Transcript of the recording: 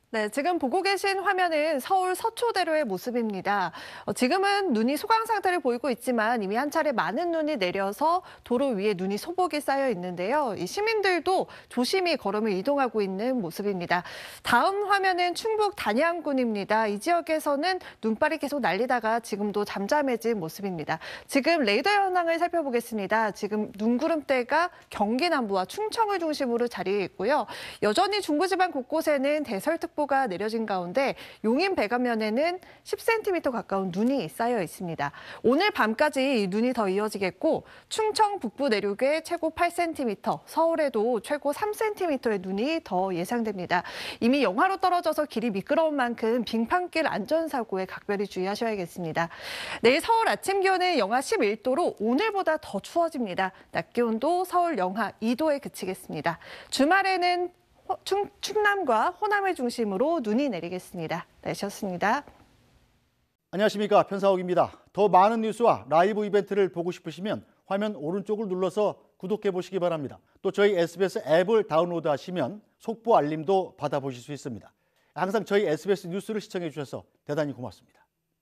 네, 지금 보고 계신 화면은 서울 서초대로의 모습입니다. 지금은 눈이 소강 상태를 보이고 있지만 이미 한 차례 많은 눈이 내려서 도로 위에 눈이 소복이 쌓여 있는데요. 이 시민들도 조심히 걸음을 이동하고 있는 모습입니다. 다음 화면은 충북 단양군입니다. 이 지역에서는 눈발이 계속 날리다가 지금도 잠잠해진 모습입니다. 지금 레이더 현황을 살펴보겠습니다. 지금 눈구름대가 경기 남부와 충청을 중심으로 자리해 있고요. 여전히 중부지방 곳곳에는 대설특보가 내려진 가운데 용인 배가면에는 10cm 가까운 눈이 쌓여 있습니다. 오늘 밤까지 눈이 더 이어지겠고 충청 북부 내륙에 최고 8cm, 서울에도 최고 3cm의 눈이 더 예상됩니다. 이미 영하로 떨어져서 길이 미끄러운 만큼 빙판길 안전사고에 각별히 주의하셔야겠습니다. 내일 서울 아침 기온은 영하 11도로 오늘보다 더 추워집니다. 낮 기온도 서울 영하 2도에 그치겠습니다. 주말에는 충남과 호남을 중심으로 눈이 내리겠습니다. 날씨였습니다. 안녕하십니까, 편사옥입니다. 더 많은 뉴스와 라이브 이벤트를 보고 싶으시면 화면 오른쪽을 눌러서 구독해 보시기 바랍니다. 또 저희 SBS 앱을 다운로드하시면 속보 알림도 받아보실 수 있습니다. 항상 저희 SBS 뉴스를 시청해 주셔서 대단히 고맙습니다.